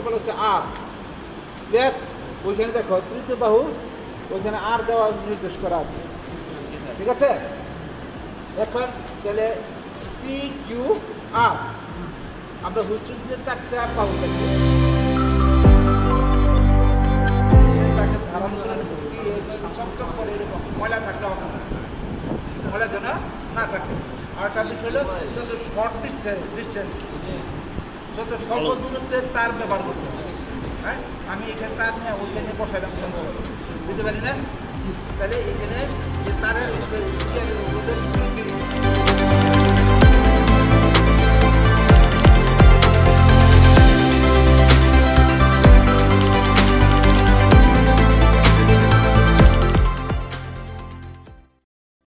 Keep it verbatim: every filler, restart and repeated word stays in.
বলা হচ্ছে আর ক্লিয়ার ওইখানে দেখো তৃতীয় বাহু ওইখানে আর দেওয়া নির্দেশ করা আছে ঠিক আছে এখন তাহলে পি কিউ আর আমরা হুইস্টন দিয়ে চারটা বাহু দেখি তাকে ধারণ করে চকচক করে এরকম ময়লা থাকলে হবে না ময়লা যেন না থাকে আর একটা বিষয় হলো যত শর্ট ডিস্টেন্স ডিস্টেন্স যত স্বল্প দূরত্বে তার ব্যবহার করতে হবে হ্যাঁ আমি এখানে তার নিয়ে ওইখানে বসাইলাম বুঝতে পারি না তাহলে এখানে যে তারের